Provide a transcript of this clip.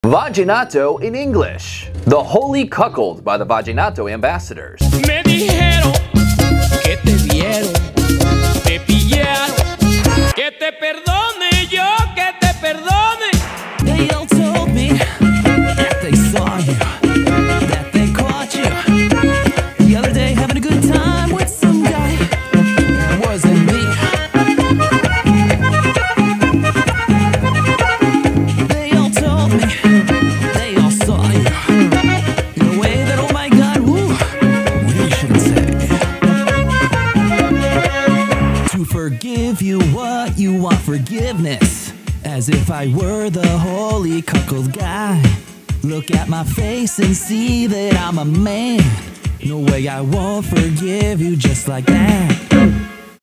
Vaginato in English. The holy cuckold by the Vaginato ambassadors. Me dijeron que te vieron, te pillaron, que te perdone yo, que te perdone. They all told me that they saw you, that they caught you the other day having a good time with some guy. It wasn't me. They all told me, they all saw you in a way that, oh my God, woo, we shouldn't say. To forgive you what you want forgiveness, as if I were the holy cuckold guy. Look at my face and see that I'm a man. No way I won't forgive you just like that.